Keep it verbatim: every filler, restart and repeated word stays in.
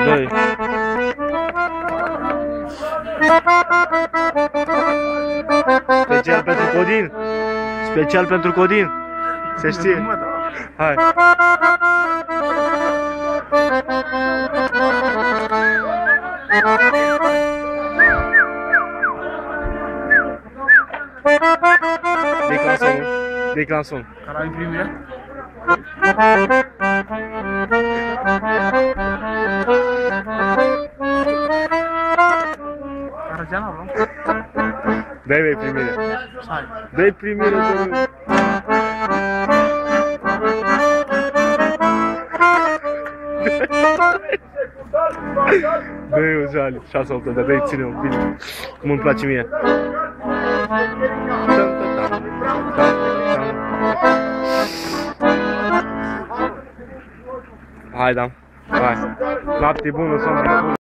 doi. Special pentru Codin. Special pentru Codin. Se știe. Hai. Declanson. Declanson. Care ai primire? Caragiana, nu? Dai, dai primire. Hai. Dai primire, dai. Dă-i o jale, șase opt, dar dă-i, ține-o, bine, cum îmi place mie. Hai, da, hai, noapte bună, somn bun.